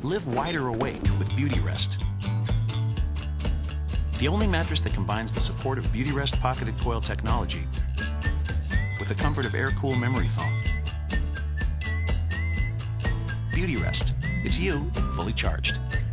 Live wider awake with Beautyrest. The only mattress that combines the support of Beautyrest pocketed coil technology with the comfort of air-cool memory foam. Beautyrest. It's you, fully charged.